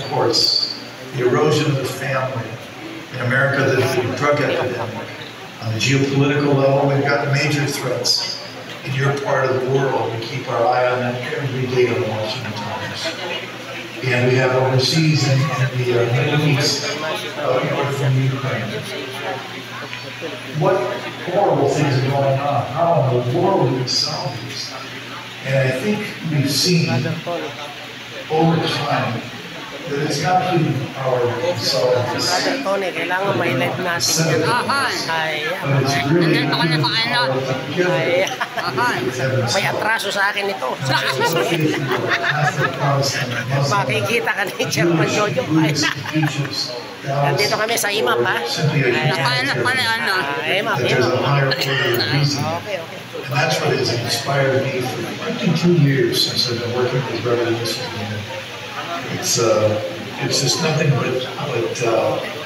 courts, the erosion of the family. In America, the drug epidemic. On the geopolitical level, we've got major threats. In your part of the world, we keep our eye on that every day in the Washington Times. And we have overseas in the Middle East, north from Ukraine. What horrible things are going on? How in the world do we solve these? And I think we've seen over time that it's not really our solve this. Kailangan may live natin yan. May atraso sa akin ito. Makikita ka ni Chairman Jojo. Nandito kami sa IMAP, ha? IMAP. Okay. And that's what has inspired me for 22 years since I've been working with revolutions. It's just nothing but